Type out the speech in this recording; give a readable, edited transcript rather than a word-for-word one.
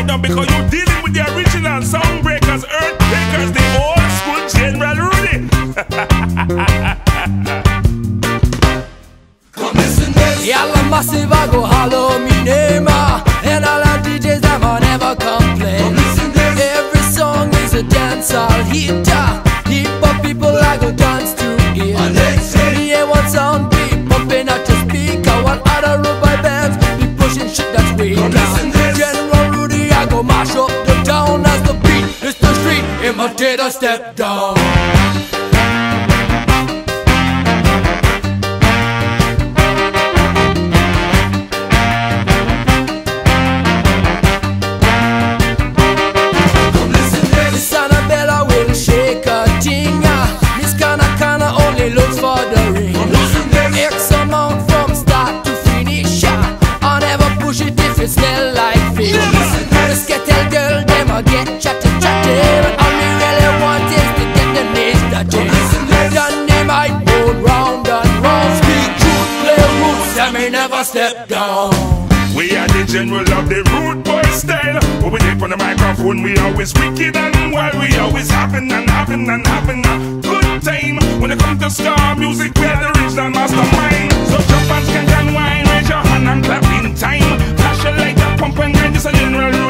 right now because you're dealing with the original soundbreakers, earthbreakers, the old school General Rudy. Come listen this. Yalla massive, I go hollow me name, and all our DJs them I never complain. Come listen this. Every song is a dancehall hitter. Hip hop people I go dance to it. And next hit. Me and one sound beat pumping at your speaker, while other robot bands be pushing shit that's way Come down. listen this. General Rudy I go mash up the town as the beat is the street. Imitator step down. Looks for the ring. X amount from start to finish. I never push it if it smell like fish. The skittle girl, them a get chatty. But all me really want is to get the names dirty. Done they might go round and round. Speak truth, play roots, and me never step down. We are the general of the root boy style. When we dip on the microphone, we always wicked and wild. We always having a good time. When it comes to star music, we are the original mastermind. So jump and skank and wine, raise your hand and clap in time. Flash your light up, pump and grind, this a general